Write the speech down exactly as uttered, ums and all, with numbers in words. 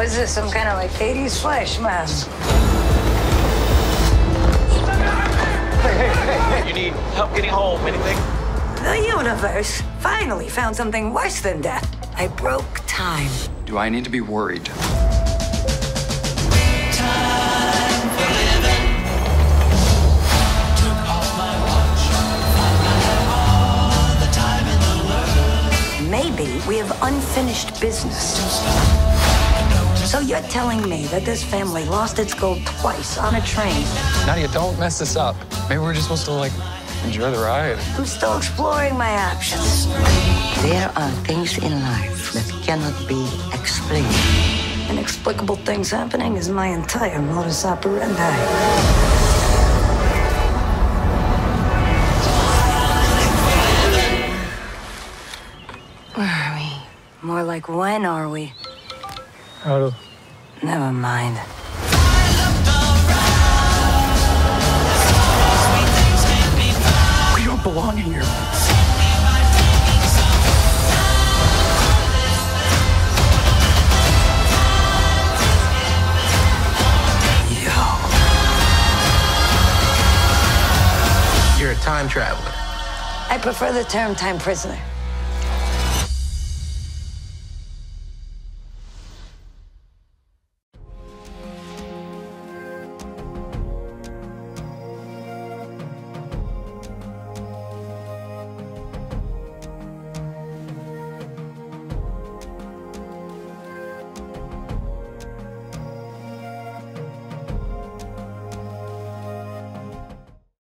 is this, some kind of like eighties flash mob? Hey, hey, hey, hey. You need help getting home, anything? The universe finally found something worse than death. I broke time. Do I need to be worried? Maybe we have unfinished business. So you're telling me that this family lost its gold twice on a train? Nadia, don't mess this up. Maybe we're just supposed to, like, enjoy the ride. I'm still exploring my options. There are things in life that cannot be explained. Inexplicable things happening is my entire modus operandi. Where are we? More like, when are we? How do... Never mind. We don't belong here. Yo. You're a time traveler. I prefer the term time prisoner.